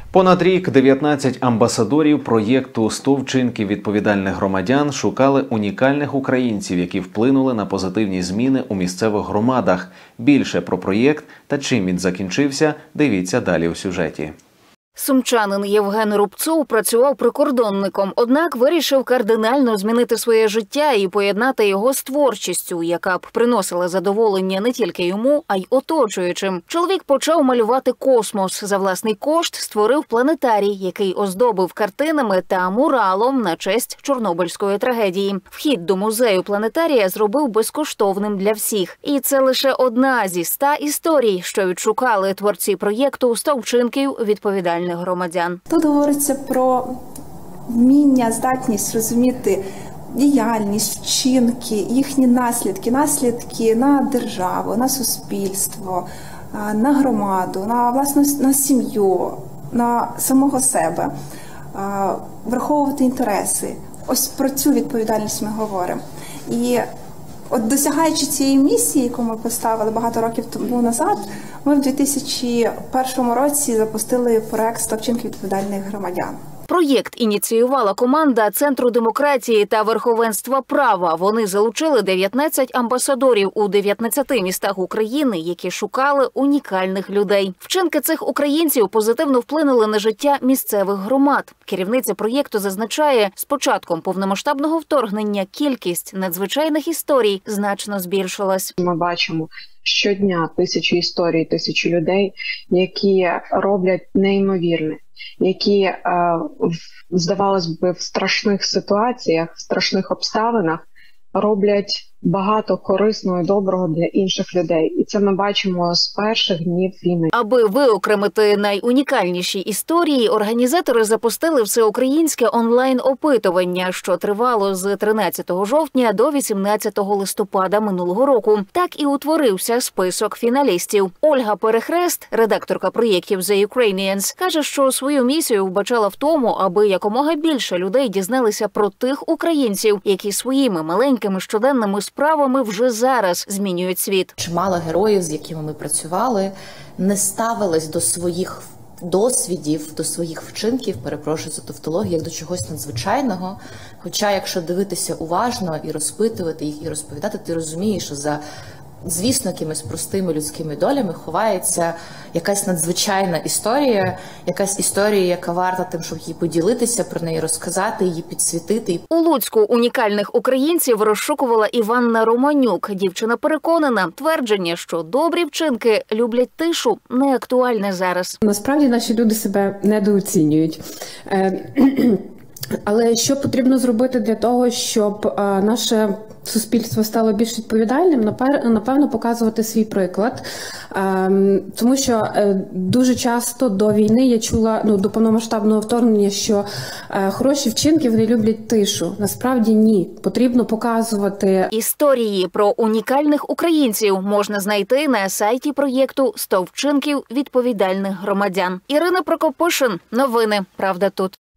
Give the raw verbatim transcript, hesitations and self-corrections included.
Понад рік дев'ятнадцять амбасадорів проєкту «сто вчинків відповідальних громадян» шукали унікальних українців, які вплинули на позитивні зміни у місцевих громадах. Більше про проєкт та чим він закінчився – дивіться далі у сюжеті. Сумчанин Євген Рубцов працював прикордонником, однак вирішив кардинально змінити своє життя і поєднати його з творчістю, яка б приносила задоволення не тільки йому, а й оточуючим. Чоловік почав малювати космос. За власний кошт створив планетарій, який оздобив картинами та муралом на честь Чорнобильської трагедії. Вхід до музею планетарія зробив безкоштовним для всіх. І це лише одна зі ста історій, що відшукали творці проєкту «сто вчинків відповідальних громадян». Тут говориться про вміння, здатність розуміти діяльність, вчинки, їхні наслідки, наслідки на державу, на суспільство, на громаду, на власне на сім'ю, на самого себе, враховувати інтереси. Ось про цю відповідальність ми говоримо. І от досягаючи цієї місії, яку ми поставили багато років тому назад, ми в дві тисячі першому році запустили проект «сто вчинків відповідальних громадян». Проєкт ініціювала команда Центру демократії та верховенства права. Вони залучили дев'ятнадцять амбасадорів у дев'ятнадцяти містах України, які шукали унікальних людей. Вчинки цих українців позитивно вплинули на життя місцевих громад. Керівниця проєкту зазначає, з початком повномасштабного вторгнення кількість надзвичайних історій значно збільшилась. Ми бачимо щодня тисячі історій, тисячі людей, які роблять неймовірне, які, е, здавалось би, в страшних ситуаціях, в страшних обставинах роблять багато корисного і доброго для інших людей. І це ми бачимо з перших днів війни. Аби виокремити найунікальніші історії, організатори запустили всеукраїнське онлайн-опитування, що тривало з тринадцятого жовтня до вісімнадцятого листопада минулого року. Так і утворився список фіналістів. Ольга Перехрест, редакторка проєктів «The Ukrainians», каже, що свою місію вбачала в тому, аби якомога більше людей дізналися про тих українців, які своїми маленькими щоденними справами вже зараз змінюють світ. Чимало героїв, з якими ми працювали, не ставились до своїх досвідів, до своїх вчинків, перепрошую за тавтологію, як до чогось надзвичайного. Хоча, якщо дивитися уважно і розпитувати їх, і розповідати, ти розумієш, що за, звісно, якимись простими людськими долями ховається якась надзвичайна історія, якась історія, яка варта тим, щоб її поділитися, про неї розказати, її підсвітити. У Луцьку унікальних українців розшукувала Іванна Романюк. Дівчина переконана, твердження, що добрі вчинки люблять тишу, не актуальне зараз. Насправді наші люди себе недооцінюють. Але що потрібно зробити для того, щоб наше суспільство стало більш відповідальним? Напевно, показувати свій приклад. Тому що дуже часто до війни я чула, ну, до повномасштабного вторгнення, що хороші вчинки, вони люблять тишу. Насправді ні. Потрібно показувати. Історії про унікальних українців можна знайти на сайті проєкту «сто вчинків відповідальних громадян». Ірина Прокопишин. Новини. Правда тут.